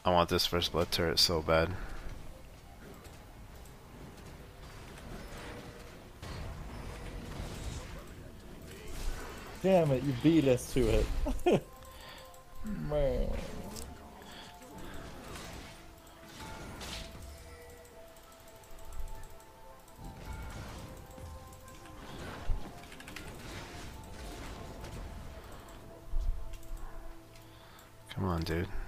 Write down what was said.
I want this first blood turret so bad. Damn it, you beat us to it. Man. Come on, dude.